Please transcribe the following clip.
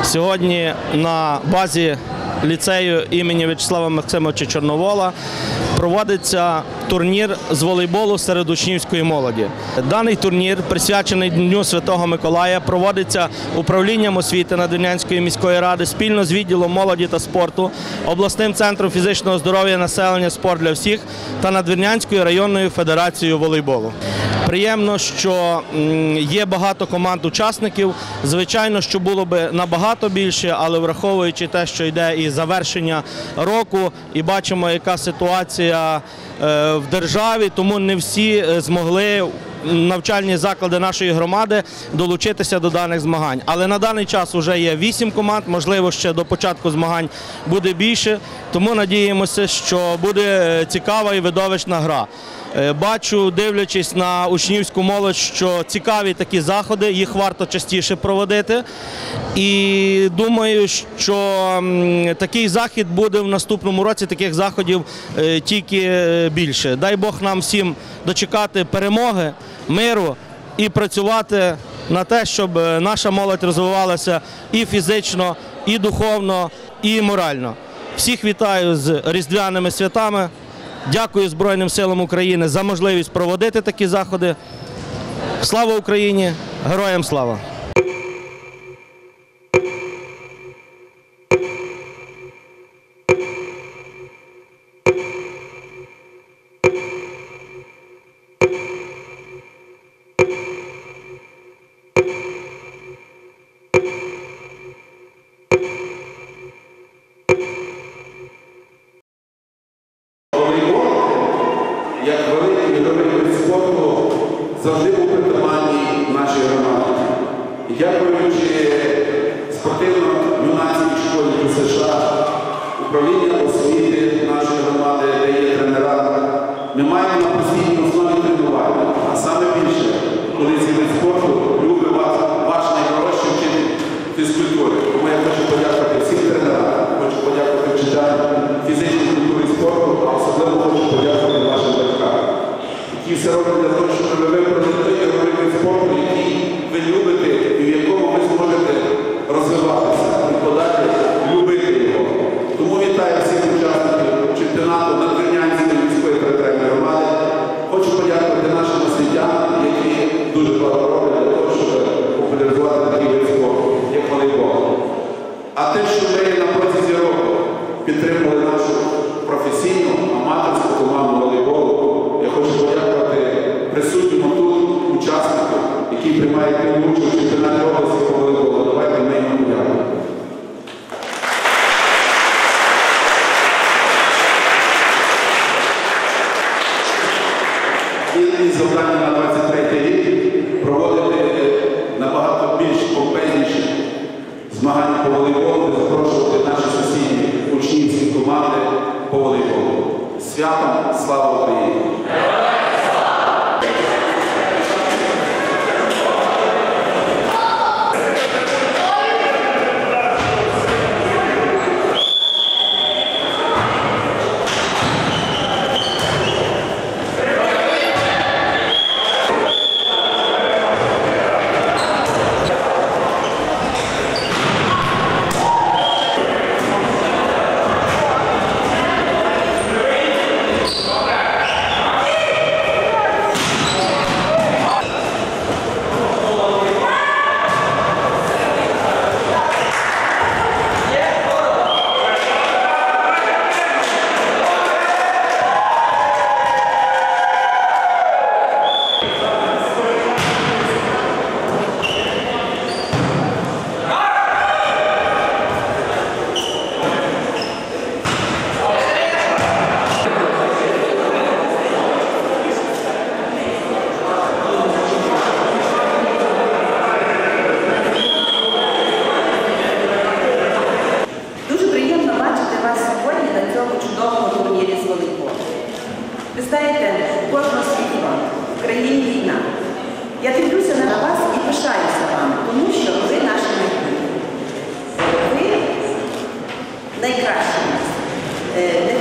Сьогодні на базі ліцею імені В'ячеслава Максимовича Чорновола проводиться турнір з волейболу серед учнівської молоді. Даний турнір, присвячений Дню Святого Миколая, проводиться управлінням освіти Надвірнянської міської ради спільно з відділом молоді та спорту, обласним центром фізичного здоров'я населення «Спорт для всіх» та Надвірнянською районною федерацією волейболу. Приємно, що є багато команд-учасників. Звичайно, що було б набагато більше, але враховуючи те, що йде і завершення року, і бачимо, яка ситуація в державі, тому не всі змогли навчальні заклади нашої громади долучитися до даних змагань. Але на даний час вже є 8 команд, можливо, ще до початку змагань буде більше, тому надіємося, що буде цікава і видовищна гра. Бачу, дивлячись на учнівську молодь, що цікаві такі заходи, їх варто частіше проводити. І думаю, що такий захід буде в наступному році, таких заходів тільки більше. Дай Бог нам всім дочекати перемоги, миру і працювати на те, щоб наша молодь розвивалася і фізично, і духовно, і морально. Всіх вітаю з Різдвяними святами. Дякую Збройним силам України за можливість проводити такі заходи. Слава Україні! Героям слава! Як великий вид спорту завжди був притаманний нашій громаді. І дякуючи спортивно-юнацькій школі США, управління освіти нашої громади, де є тренера, ми маємо на постійній основі тренування. А саме більше, коли цей вид спорту любить вас, ваш найдорожчий вчитель фізкультури. Тому я хочу подякувати всім тренерам, хочу подякувати вчителям фізичної культури і спорту, а особливо хочу подякувати вашим батькам, які все роблять для того, щоб ви вибрали той вид спорту, який ви любите і в якому ви зможете розвиватися і подати любити його. Тому вітаю всіх учасників чемпіонату Надвірнянської міської територіальної громади. Хочу подякувати нашим освітянам, які дуже багато роблять для того, щоб популяризувати такий вид спорту, як волейбол. А те, що ми на протязі року підтримували нашу професійну, аматорську команду волейболу, я хочу подякувати присутнім тут учасникам, які приймають участь у чемпіонаті області по волейболу. Давайте ми їм подякуємо. І завдання на 23-й рік проводити набагато більш помпезніші змагання по волейболу, запрошувати наші сусідні учнівські команди по волейболу. Святом! Слава Україні! Ви знаєте, у кожного світла в країні війна. Я дивлюся на вас і пишаюся вами, тому що ви наші майбутні. Ви найкращі нас.